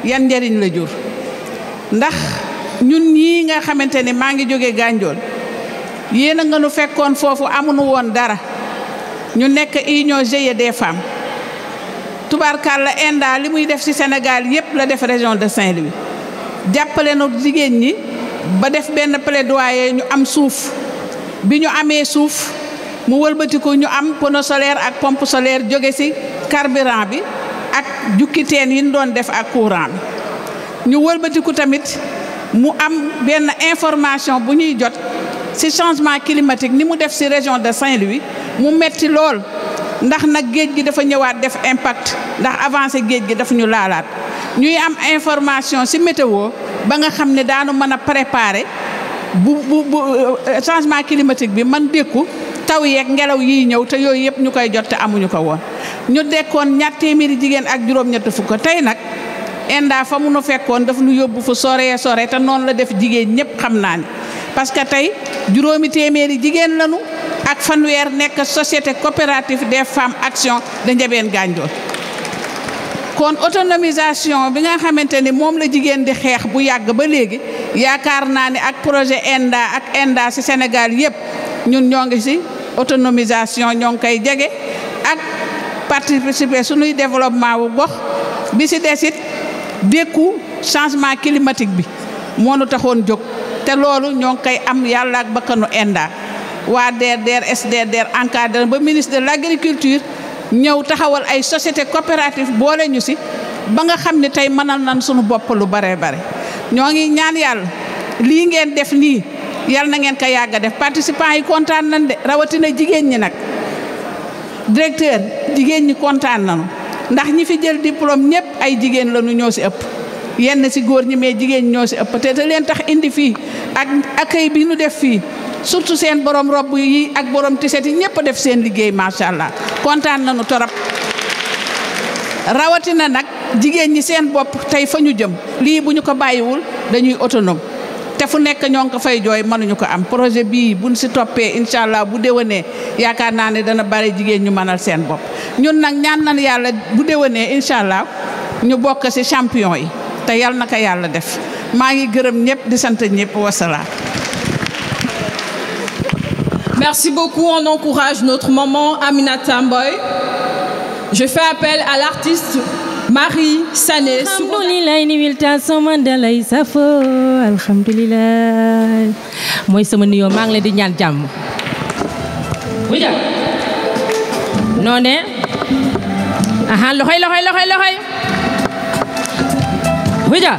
yan njariñ la jur ndax ñun ñii nga xamante ni maa ngi jóge Gandiol yéen a nga nu fekkoon foofu amuñu woon dara ñu nekk union GIE des femmes tubaarkàlla ENDA li muy def ci Sénégal yépp la def région de Saint-Louis jàppale nu jigéen ñi ba def benn plaidoyer ñu am suuf bi ñu amee suuf mu wëlbatiku ñu am panneau solaire ak pompe solaire jóge ci carburant bi ak jukkiteen yi ñu doon def ak courant bi ñu wëlbatiku tamit mu am benn information bu ñuy jot ci changement climatique ni mu def ci région de Saint-Louis mu metti lool ndax nag géej gi dafa ñëwaat def impact ndax avancé géej gi dafa ñu laalaat ñuy am information ci météo ba nga xam ne daanu mën a préparer bu changement climatique bi man dékku taw yeeg ngelaw yiy ñëw te yooyu yëpp ñu koy jot te amuñu ko woon ñu dekkoon 2 téeméeri jigéen ak juróom-ñett fukk tey nag ENDA fa mu nu fekkoon daf nu yóbbu fu sore te noonu la def jigéen ñëpp xam naa ni parce que tey 2 téeméeri jigéen lañu ak fanweer nekk société coopérative des femmes action de Ndiébène Gandiol kon autonomisation bi nga xamante ni moom la jigéen di xeex bu yàgg ba léegi yaakaar naa ni ak projet ENDA ci Sénégal yëpp ñun ñoo ngi ci autonomisation ñoo ngi koy jege ak participer suñuy développement wu gox bi ci desit dékku changement climatique bi moo nu taxoon jóg te loolu ñoo ngi koy am yàlla ak bakkanu ENDA waa DRDR SDRDR encadré ba ministre de l'agriculture ñëw taxawal ay société coopérative boole ñu ci ba nga xam ne tey mënal nañ suñu bopp lu bare bare ñoo ngi ñaan yàlla lii ngeen def nii yàlla na ngeen ko yàgg a def participants yi kontaan nañ de rawatina jigéen ñi nag directeur jigéen ñi kontaan nañu ndax ñi fi jël diplôme ñëpp ay jigéen lañu ñoo ci ëpp yenn ci góor ñi mais jigéen ñoo ci ëpp te leen tax indi fii ak accueil bi ñu def fii surtout seen borom robb yi ak borom tiset yi ñëpp def seen liggéey macha allah kontaan nañu torop rawatina nag jigéen ñi seen bopp tey fa ñu jëm lii bu ñu ko bàyyiwul dañuy autonome te fu nekk ñoo ngi ko fay jooy mënuñu ko am projet bii buñ ci toppee incha allah bu déwénee yaakaar naa ne dana bari jigéen ñu mënal seen bopp ñun nag ñaan nañ yàlla bu déwénee incha allah ñu bokk ci champion yi te yal na ko yàlla def maa ngi gërëm ñëpp di sant ñëpp wasalaam. Merci beaucoup, on encourage notre maman Aminata Mboy. Je fais appel à l'artiste Marie Sané. Alhamdulillah ni wilta sama dalay safo alhamdulillah mooy sama nuyoo maa ngi leen di ñaan jàmm. Wuja noone aha loxoy Wuja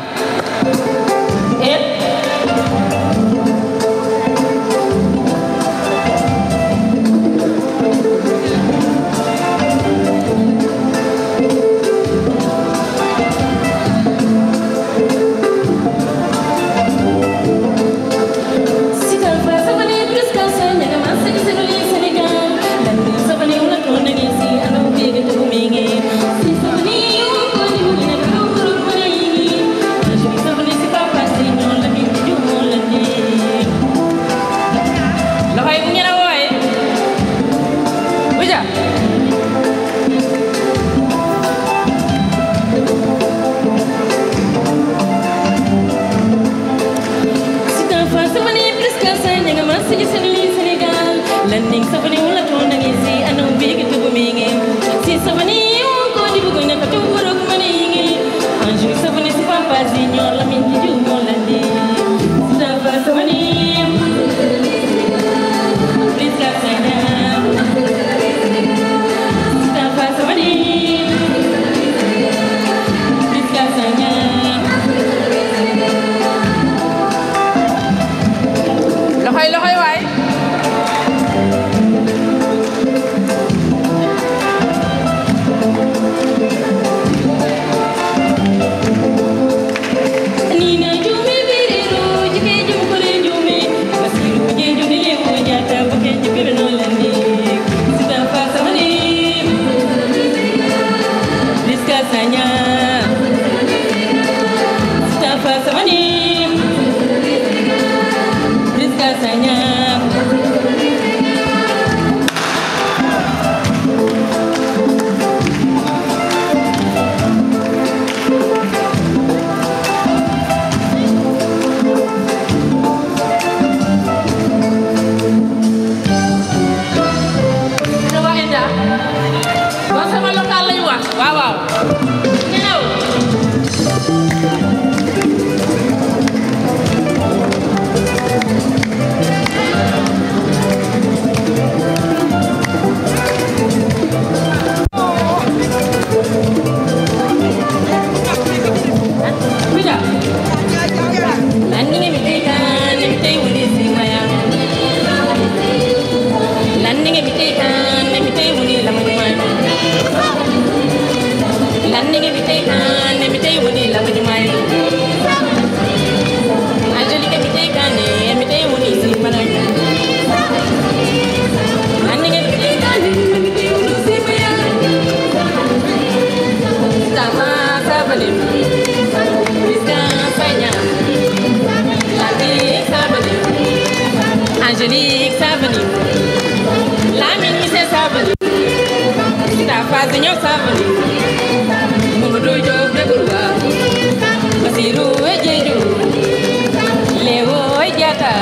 Angélique Savani, Lamine Michel Savani, Tafa Seigneur Savani, Mamadou Diop de Gourwa, Basirou Edjedou, Léo Ediata.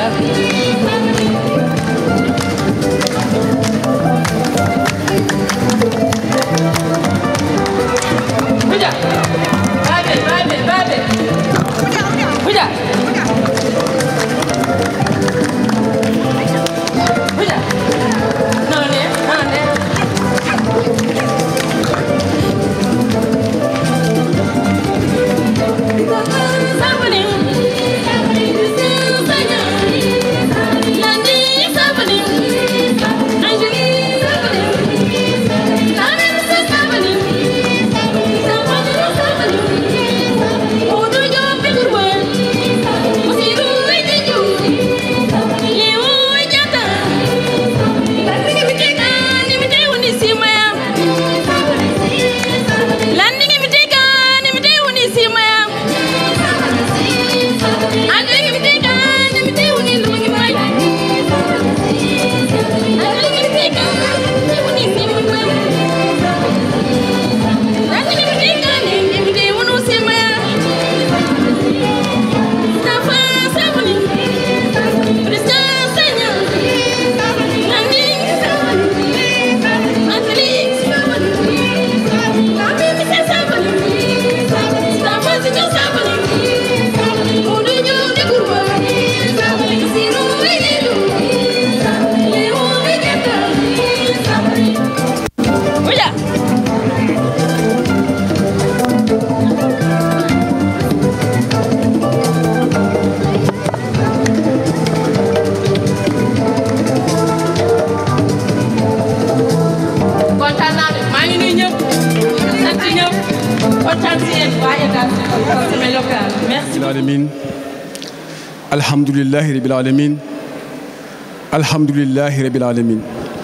Buja, babe. Buja. Alhamdulillahi Rabbil Alamin. Alhamdulillahi Rabbil Alamin.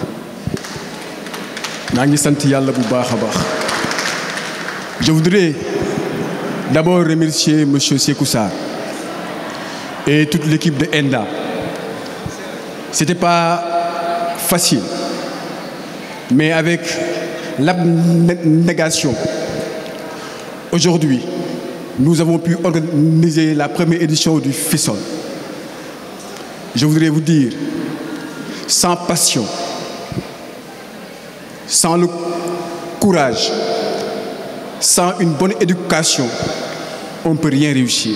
Je voudrais d'abord remercier M. Sékou Sarr et toute l'équipe de ENDA. C'était pas facile, mais avec l'abnégation, aujourd'hui, nous avons pu organiser la première édition du FISOL. Je voudrais vous dire, sans passion, sans le courage, sans une bonne éducation, on ne peut rien réussir.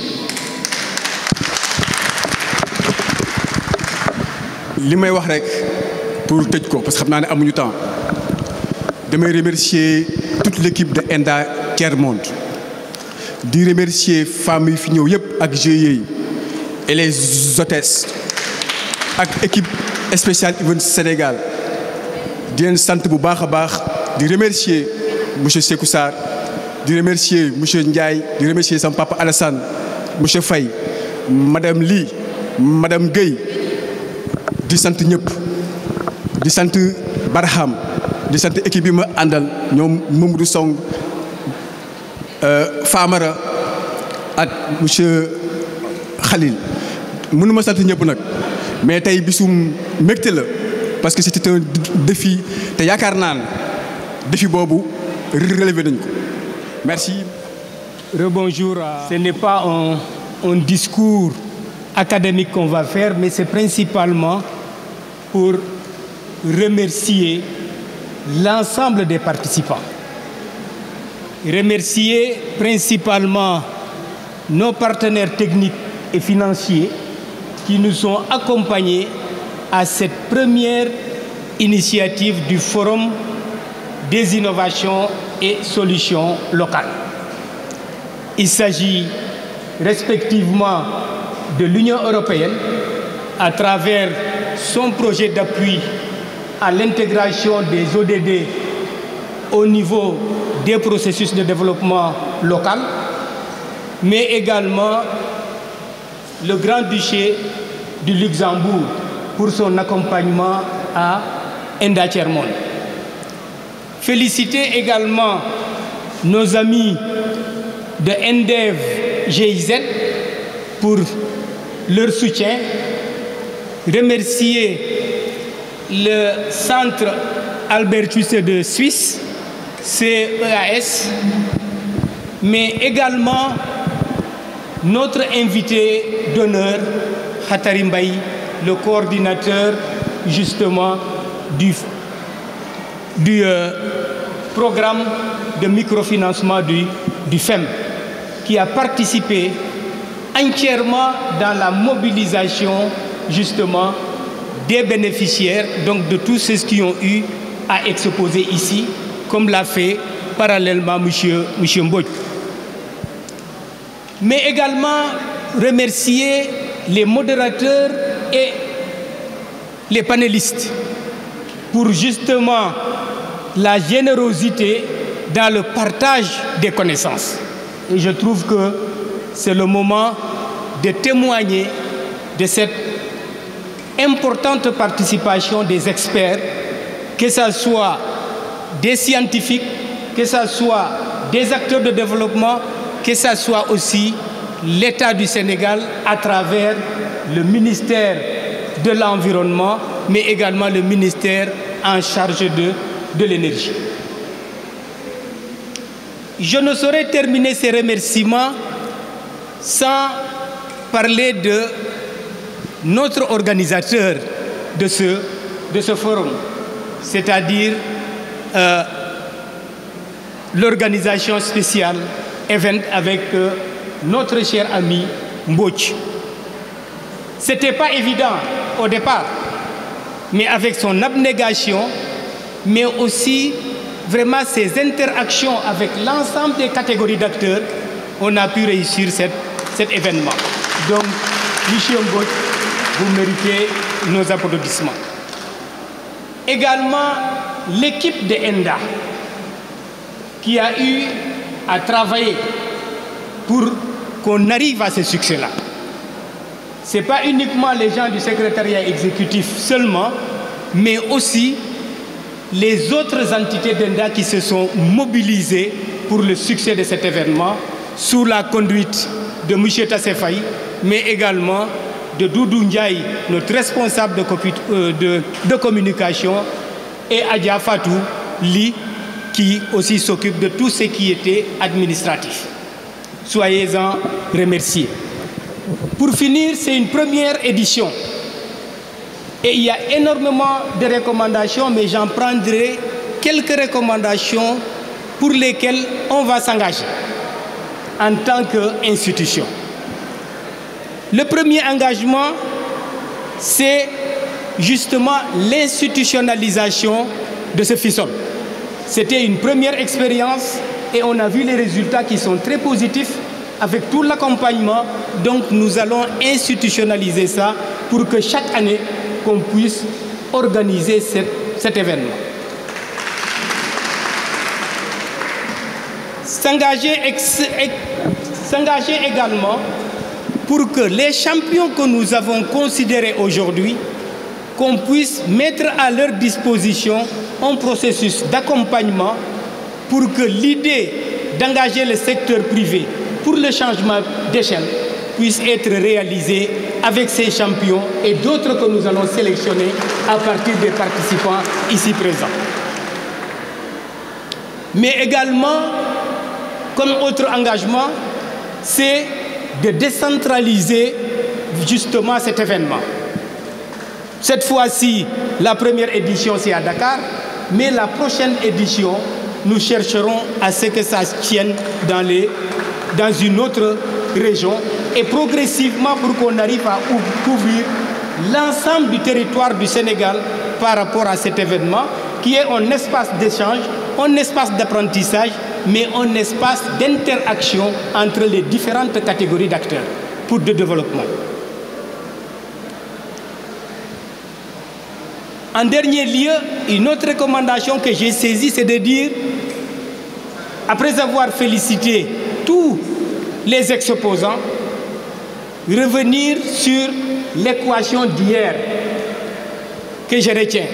Ce que je veux dire pour tëj ko parce que xam naa ne amuñu temps damay remercier toute l'équipe de ENDA Tiers-Monde. Je remercier les femmes qui sont venues avec GIE et les hôtesses ak l'équipe spéciale Event Sénégal. Je remercier M. Sékou Sarr, je remercier M. Ndiaye, je remercier son papa Alassane, M. Faye, Mme Ly, Mme Gueye, je remercie ñëpp di sant Barham di sant équipe bi ma àndal ñoom Mamadou Song Famara ak monsieur Khalil mënuma sant ñëpp nag mais tey bisum mbégte la parce que c'était un défi te yaakaar naa ne défi boobu relevé nañ ko merci. Rebonjour. Ce n'est pas un discours académique qu'on va faire, mais c'est principalement pour remercier l'ensemble des participants. Remercier principalement nos partenaires techniques et financiers qui nous ont accompagnés à cette première initiative du Forum des innovations et solutions locales. Il s'agit respectivement de l'Union européenne à travers son projet d'appui à l'intégration des ODD au niveau des processus de développement local, mais également le Grand-Duché du Luxembourg pour son accompagnement à Enda Tiers-Monde. Féliciter également nos amis de Endev GIZ pour leur soutien. Remercier le Centre Albertus de Suisse, CEAS, mais également notre invité d'honneur, Khatari Mbaye, le coordinateur justement du programme de microfinancement du FEM, qui a participé entièrement dans la mobilisation justement des bénéficiaires, donc de tous ceux qui ont eu à exposer ici, comme l'a fait parallèlement M. Mbodj. Mais également remercier les modérateurs et les panélistes pour justement la générosité dans le partage des connaissances. Et je trouve que c'est le moment de témoigner de cette importante participation des experts, que ce soit des scientifiques, que ce soit des acteurs de développement, que ce soit aussi l'État du Sénégal à travers le ministère de l'Environnement, mais également le ministère en charge de l'énergie. Je ne saurais terminer ces remerciements sans parler de notre organisateur de ce forum, c'est-à-dire l'organisation spéciale Event avec notre cher ami Mbodj. Ce n'était pas évident au départ, mais avec son abnégation, mais aussi vraiment ses interactions avec l'ensemble des catégories d'acteurs, on a pu réussir cet événement. Donc, M. Mbodj, vous méritez nos applaudissements. Également, l'équipe de ENDA, qui a eu à travailler pour qu'on arrive à ce succès-là. Ce n'est pas uniquement les gens du secrétariat exécutif seulement, mais aussi les autres entités d'ENDA qui se sont mobilisées pour le succès de cet événement, sous la conduite de M. Tassé-Faye, mais également de Doudou Ndiaye, notre responsable de communication, et Adja Fatou Li, qui aussi s'occupe de tout ce qui était administratif. Soyez-en remerciés. Pour finir, c'est une première édition. Et il y a énormément de recommandations, mais j'en prendrai quelques recommandations pour lesquelles on va s'engager en tant qu'institution. Le premier engagement, c'est justement l'institutionnalisation de ce FISOL. C'était une première expérience et on a vu les résultats qui sont très positifs avec tout l'accompagnement. Donc nous allons institutionnaliser ça pour que chaque année, qu'on puisse organiser cet événement. S'engager également pour que les champions que nous avons considérés aujourd'hui, qu'on puisse mettre à leur disposition un processus d'accompagnement pour que l'idée d'engager le secteur privé pour le changement d'échelle puisse être réalisée avec ces champions et d'autres que nous allons sélectionner à partir des participants ici présents. Mais également, comme autre engagement, c'est de décentraliser justement cet événement. Cette fois-ci, la première édition, c'est à Dakar, mais la prochaine édition, nous chercherons à ce que ça se tienne dans une autre région et progressivement pour qu'on arrive à couvrir l'ensemble du territoire du Sénégal par rapport à cet événement qui est un espace d'échange, un espace d'apprentissage, mais un espace d'interaction entre les différentes catégories d'acteurs pour le développement. En dernier lieu, une autre recommandation que j'ai saisie, c'est de dire, après avoir félicité tous les exposants, revenir sur l'équation d'hier que je retiens.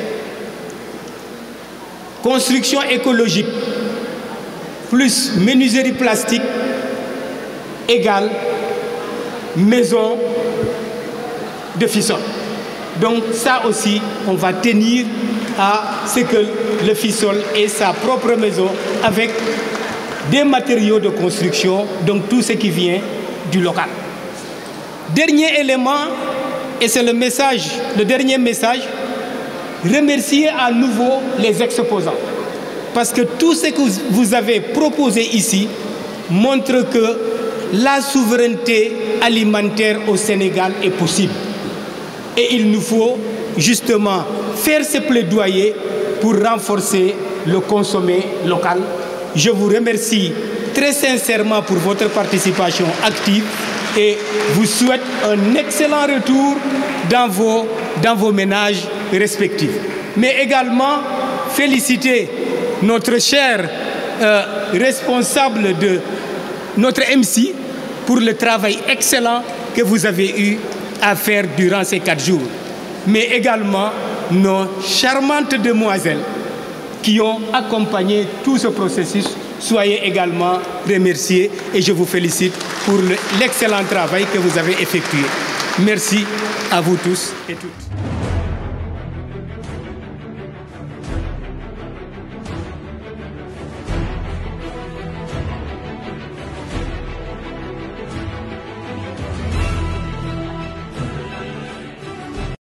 Construction écologique plus menuiserie plastique égale maison de Fissol. Donc ça aussi, on va tenir à ce que le Fissol ait sa propre maison avec des matériaux de construction, donc tout ce qui vient du local. Dernier élément, et c'est le dernier message, remercier à nouveau les exposants. Parce que tout ce que vous avez proposé ici montre que la souveraineté alimentaire au Sénégal est possible. Et il nous faut justement faire ce plaidoyer pour renforcer le consommé local. Je vous remercie très sincèrement pour votre participation active et vous souhaite un excellent retour dans vos ménages respectifs. Mais également féliciter notre cher responsable de notre MC pour le travail excellent que vous avez eu à faire durant ces 4 jours. Mais également nos charmantes demoiselles qui ont accompagné tout ce processus. Soyez également remerciés et je vous félicite pour l'excellent travail que vous avez effectué. Merci à vous tous et toutes.